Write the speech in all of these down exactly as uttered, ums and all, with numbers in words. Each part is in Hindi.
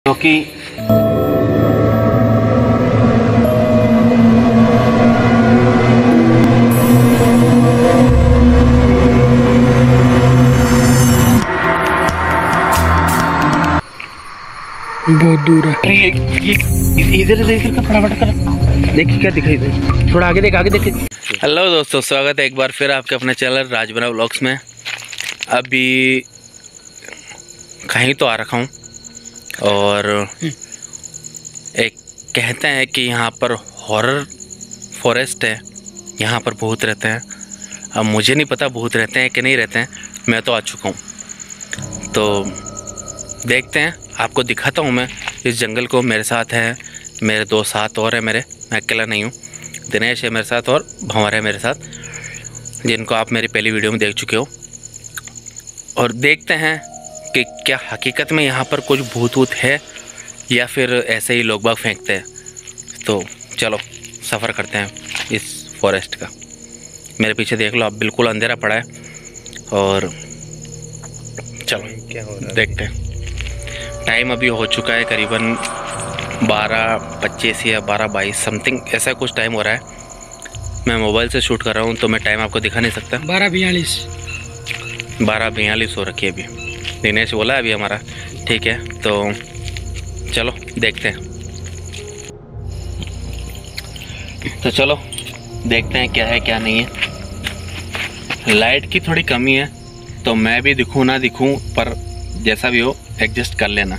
क्योंकि बहुत दूर है। ये इधर इधर इधर का फटाफट कर देखिए क्या दिखाई दे, थोड़ा आगे देख आगे देख। हेलो दोस्तों, स्वागत है एक बार फिर आपके अपने चैनल राजबना व्लॉग्स में। अभी कहीं तो आ रखा हूँ और एक कहते हैं कि यहाँ पर हॉरर फॉरेस्ट है, यहाँ पर भूत रहते हैं। अब मुझे नहीं पता भूत रहते हैं कि नहीं रहते हैं, मैं तो आ चुका हूँ तो देखते हैं, आपको दिखाता हूँ मैं इस जंगल को। मेरे साथ है मेरे दो साथ और है मेरे, मैं अकेला नहीं हूँ। दिनेश है मेरे साथ और भंवर है मेरे साथ, जिनको आप मेरी पहली वीडियो में देख चुके हो। और देखते हैं कि क्या हकीकत में यहाँ पर कुछ भूत वूत है या फिर ऐसे ही लोग बाग फेंकते हैं। तो चलो सफ़र करते हैं इस फॉरेस्ट का। मेरे पीछे देख लो, आप बिल्कुल अंधेरा पड़ा है और चलो क्या हो रहा है देखते हैं। टाइम अभी हो चुका है करीबन बारह पच्चीस या बारह बाईस समथिंग, ऐसा कुछ टाइम हो रहा है। मैं मोबाइल से शूट कर रहा हूँ तो मैं टाइम आपको दिखा नहीं सकता। बारह बयालीस बारह बयालीस हो रखी है अभी, दिनेश बोला अभी हमारा। ठीक है तो चलो देखते हैं। तो चलो देखते हैं क्या है क्या नहीं है। लाइट की थोड़ी कमी है तो मैं भी दिखूँ ना दिखूँ, पर जैसा भी हो एडजस्ट कर लेना।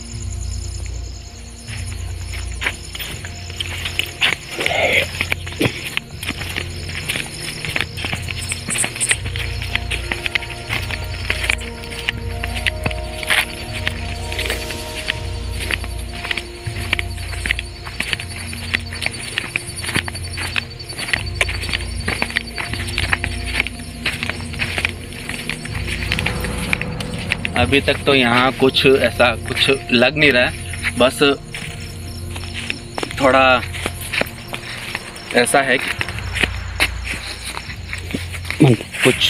अभी तक तो यहाँ कुछ ऐसा कुछ लग नहीं रहा है, बस थोड़ा ऐसा है कि कुछ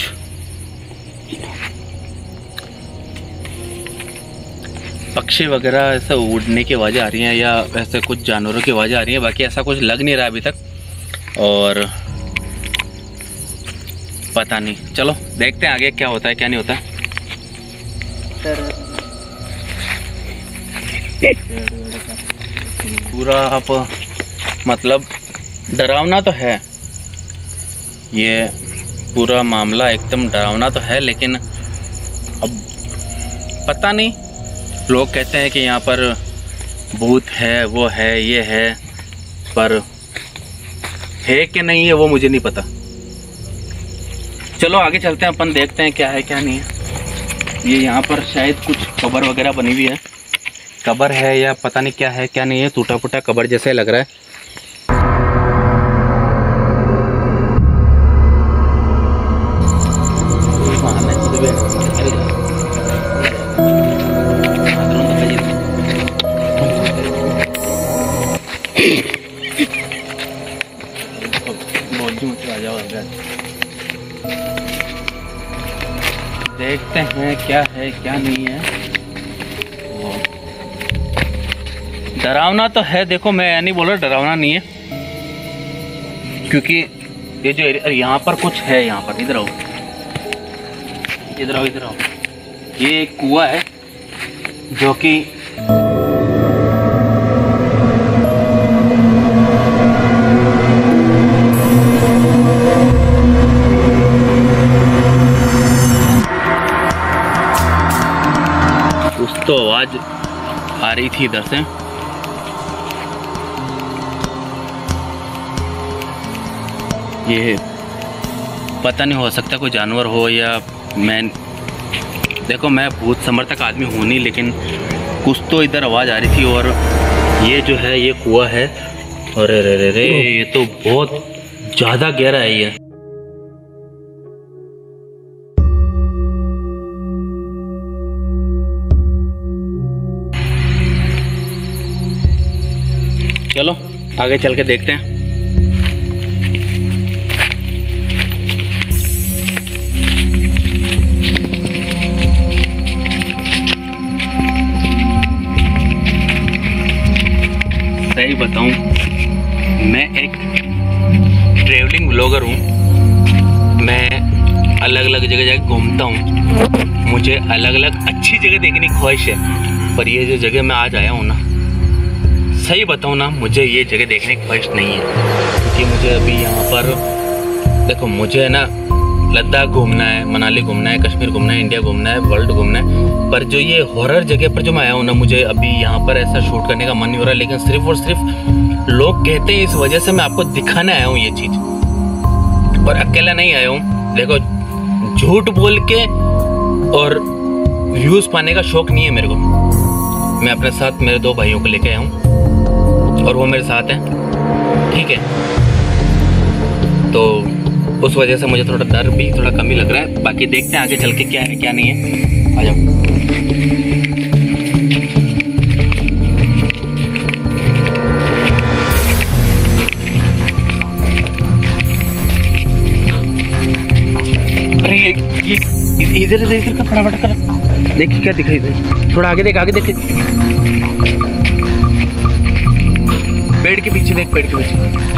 पक्षी वगैरह ऐसा उड़ने की आवाज़ें आ रही हैं या ऐसे कुछ जानवरों की आवाज़ें आ रही हैं। बाकी ऐसा कुछ लग नहीं रहा अभी तक और पता नहीं, चलो देखते हैं आगे क्या होता है क्या नहीं होता। पूरा आप मतलब डरावना तो है, ये पूरा मामला एकदम डरावना तो है, लेकिन अब पता नहीं। लोग कहते हैं कि यहाँ पर भूत है, वो है, ये है, पर है कि नहीं है वो मुझे नहीं पता। चलो आगे चलते हैं अपन, देखते हैं क्या है क्या नहीं है। ये यहाँ पर शायद कुछ कबर वगैरह बनी हुई है, कबर है या पता नहीं क्या है क्या नहीं है, टूटा फूटा कबर जैसा लग रहा है। देखते हैं क्या है क्या नहीं है। डरावना तो है, देखो मैं नहीं बोल रहा डरावना नहीं है, क्योंकि ये जो यहाँ पर कुछ है, यहाँ पर इधर आओ इधर आओ इधर आओ, ये एक कुआं है जो कि कुछ तो आवाज आ रही थी इधर से। ये पता नहीं, हो सकता कोई जानवर हो या मैं, देखो मैं भूत समर्थक आदमी हूँ नहीं, लेकिन कुछ तो इधर आवाज़ आ रही थी। और ये जो है ये कुआं है, अरे रे रे रे ये तो बहुत ज़्यादा गहरा है ये। चलो आगे चल के देखते हैं। सही बताऊं, मैं एक ट्रैवलिंग ब्लॉगर हूँ। मैं अलग अलग जगह जाकर घूमता हूँ। मुझे अलग अलग अच्छी जगह देखने की ख्वाहिश है, पर ये जो जगह मैं आज आया हूँ ना, सही बताऊँ ना, मुझे ये जगह देखने की ख्वाहिश नहीं है। क्योंकि मुझे अभी यहाँ पर देखो, मुझे है ना लद्दाख घूमना है, मनाली घूमना है, कश्मीर घूमना है, इंडिया घूमना है, वर्ल्ड घूमना है। पर जो ये हॉरर जगह पर जो मैं आया हूँ ना, मुझे अभी यहाँ पर ऐसा शूट करने का मन नहीं हो रहा। लेकिन सिर्फ और सिर्फ लोग कहते हैं, इस वजह से मैं आपको दिखाने आया हूँ ये चीज़। और अकेला नहीं आया हूँ। देखो, झूठ बोल के और व्यूज़ पाने का शौक नहीं है मेरे को। मैं अपने साथ मेरे दो भाइयों को लेके आया हूँ और वो मेरे साथ हैं, ठीक है। तो उस वजह से मुझे थोड़ा डर भी थोड़ा कम ही लग रहा है। बाकी देखते हैं आगे चल के क्या है क्या नहीं है। आ जाओ। अरे ये इधर इधर इधर का फटाफट कर, देखिए क्या दिखाई दे। थोड़ा आगे देख, आगे देख, पेड़ के पीछे देख, पेड़ के पीछे।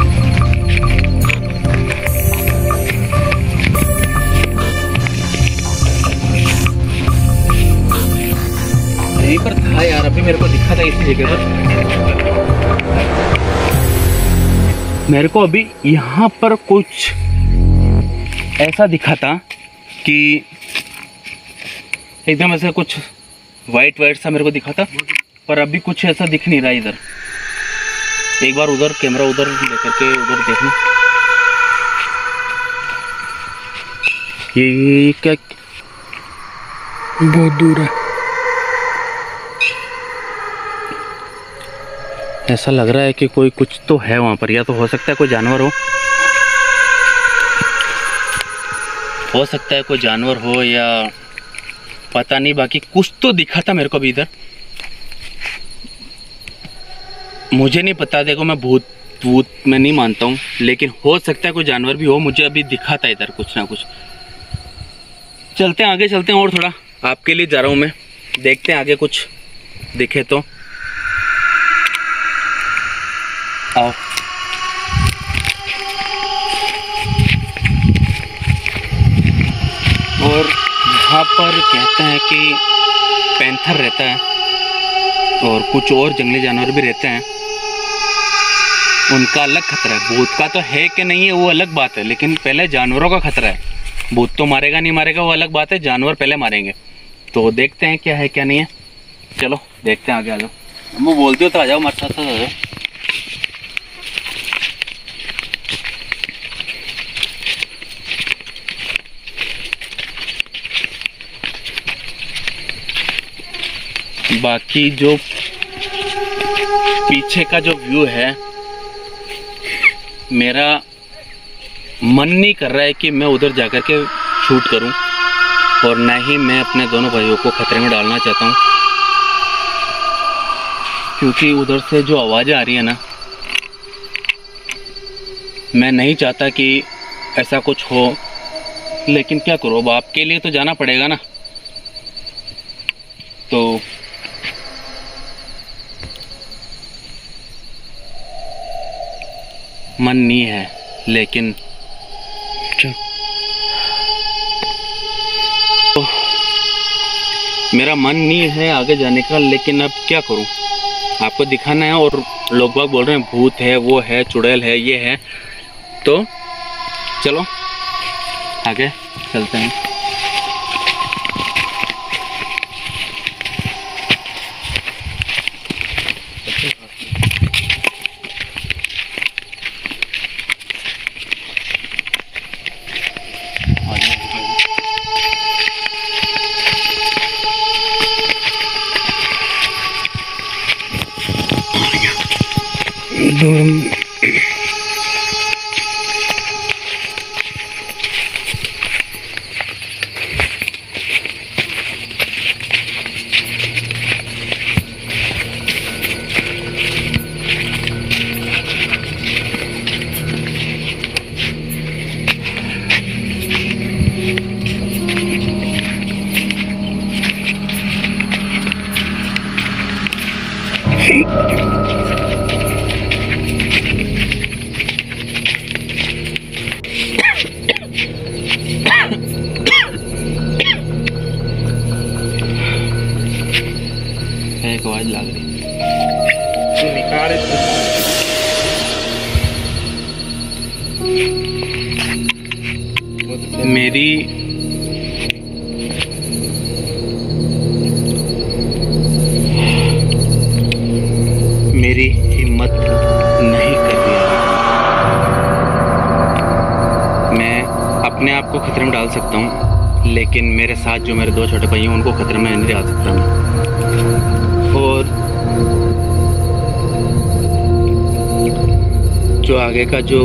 यहीं पर था यार, अभी मेरे को दिखा था इसी जगह पर। मेरे को अभी यहाँ पर कुछ ऐसा दिखा था कि एकदम ऐसा कुछ वाइट वाइट सा मेरे को दिखा था, पर अभी कुछ ऐसा दिख नहीं रहा इधर। एक बार उधर कैमरा उधर लेकर के उधर देखना। ये क्या, बहुत दूर है। ऐसा लग रहा है कि कोई कुछ तो है वहाँ पर। या तो हो सकता है कोई जानवर हो हो सकता है कोई जानवर हो या पता नहीं। बाकी कुछ तो दिखा था मेरे को भी इधर, मुझे नहीं पता। देखो, मैं भूत भूत मैं नहीं मानता हूँ, लेकिन हो सकता है कोई जानवर भी हो। मुझे अभी दिखा था इधर कुछ ना कुछ। चलते हैं आगे, चलते हैं और थोड़ा। आपके लिए जा रहा हूँ मैं, देखते हैं आगे कुछ दिखे तो। आओ। और यहाँ पर कहते हैं कि पैंथर रहता है और कुछ और जंगली जानवर भी रहते हैं। उनका अलग खतरा है। भूत का तो है कि नहीं है वो अलग बात है, लेकिन पहले जानवरों का खतरा है। भूत तो मारेगा नहीं मारेगा वो अलग बात है, जानवर पहले मारेंगे। तो देखते हैं क्या है क्या नहीं है। चलो देखते हैं आगे। आ जाओ, वो बोलते हो तो आ जाओ, हमारे साथ आ जाओ। बाकी जो पीछे का जो व्यू है, मेरा मन नहीं कर रहा है कि मैं उधर जाकर के शूट करूं, और ना ही मैं अपने दोनों भाइयों को खतरे में डालना चाहता हूं। क्योंकि उधर से जो आवाज़ें आ रही है ना, मैं नहीं चाहता कि ऐसा कुछ हो। लेकिन क्या करो, अब आपके लिए तो जाना पड़ेगा ना। तो मन नहीं है, लेकिन चल। तो मेरा मन नहीं है आगे जाने का, लेकिन अब क्या करूं, आपको दिखाना है। और लोग बाग बोल रहे हैं भूत है, वो है, चुड़ैल है, ये है। तो चलो आगे चलते हैं। दूर मेरी मेरी हिम्मत नहीं कर रही है। मैं अपने आप को खतरे में डाल सकता हूँ, लेकिन मेरे साथ जो मेरे दो छोटे भाई हैं उनको खतरे में नहीं डाल सकता मैं। और जो आगे का जो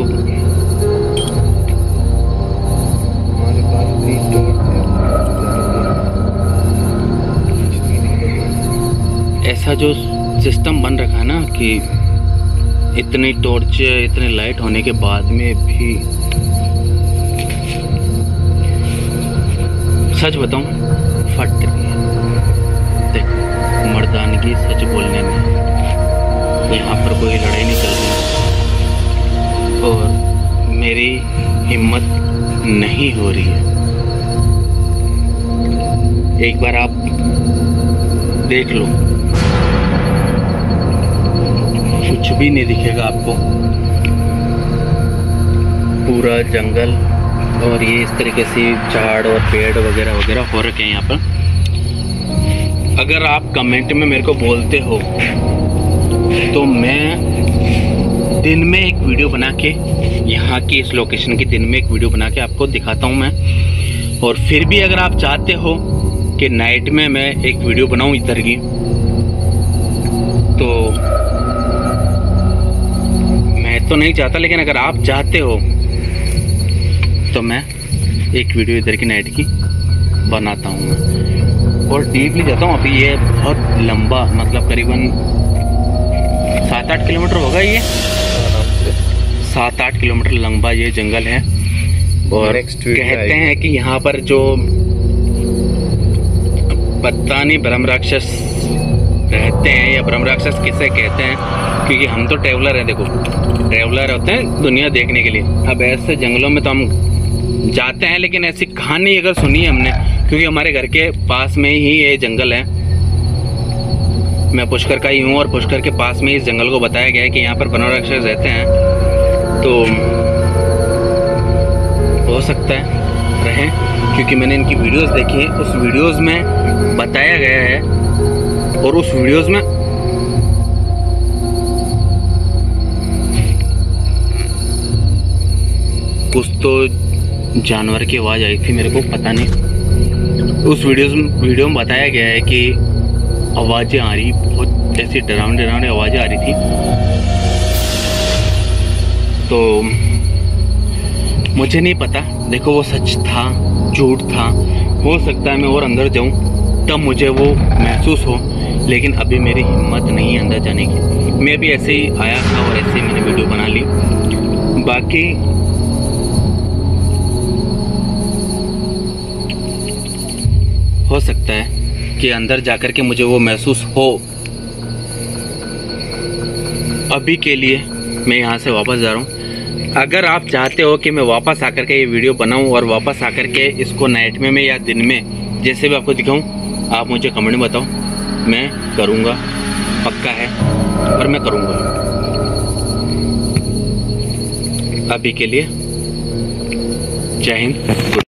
ऐसा जो सिस्टम बन रखा है ना कि इतनी टॉर्च इतनी लाइट होने के बाद में भी, सच बताऊं फट रही है। देखो मर्दानगी सच बोलने में, यहाँ पर कोई लड़ाई नहीं चल रही और मेरी हिम्मत नहीं हो रही है। एक बार आप देख लो, कुछ भी नहीं दिखेगा आपको, पूरा जंगल और ये इस तरीके से झाड़ और पेड़ वगैरह वगैरह हो रखे हैं यहाँ पर। अगर आप कमेंट में मेरे को बोलते हो तो मैं दिन में एक वीडियो बना के, यहाँ की इस लोकेशन की दिन में एक वीडियो बना के आपको दिखाता हूँ मैं। और फिर भी अगर आप चाहते हो कि नाइट में मैं एक वीडियो बनाऊँ इधर की, तो मैं तो नहीं चाहता, लेकिन अगर आप चाहते हो तो मैं एक वीडियो इधर की नाइट की बनाता हूँ मैं। और डीपली जाता हूँ। अभी ये बहुत लंबा, मतलब करीबन सात आठ किलोमीटर होगा, ये सात आठ किलोमीटर लंबा ये जंगल है। और कहते हैं कि यहाँ पर जो पता नहीं ब्रह्म राक्षस रहते हैं, या ब्रह्म राक्षस किसे कहते हैं, क्योंकि हम तो ट्रैवलर हैं। देखो ट्रैवलर होते हैं दुनिया देखने के लिए। अब ऐसे जंगलों में तो हम जाते हैं, लेकिन ऐसी कहानी अगर सुनी है हमने, क्योंकि हमारे घर के पास में ही ये जंगल है। मैं पुष्कर का ही हूँ और पुष्कर के पास में इस जंगल को बताया गया है कि यहाँ पर ब्रह्म राक्षस रहते हैं। तो हो सकता है रहें, क्योंकि मैंने इनकी वीडियोस देखी है। उस वीडियोस में बताया गया है, और उस वीडियोस में कुछ तो जानवर की आवाज़ आई थी, मेरे को पता नहीं। उस वीडियोस में वीडियो में बताया गया है कि आवाज़ें आ रही, बहुत ऐसी डरावनी डरावनी आवाज़ें आ रही थी। तो मुझे नहीं पता, देखो वो सच था झूठ था, हो सकता है मैं और अंदर जाऊं तब मुझे वो महसूस हो, लेकिन अभी मेरी हिम्मत नहीं है अंदर जाने की। मैं भी ऐसे ही आया था और ऐसे ही मैंने वीडियो बना ली। बाकी हो सकता है कि अंदर जाकर के मुझे वो महसूस हो। अभी के लिए मैं यहाँ से वापस जा रहा हूँ। अगर आप चाहते हो कि मैं वापस आकर के ये वीडियो बनाऊं और वापस आकर के इसको नाइट में, में या दिन में जैसे भी आपको दिखाऊं, आप मुझे कमेंट में बताओ, मैं करूँगा, पक्का है, और मैं करूँगा। अभी के लिए जय हिंद।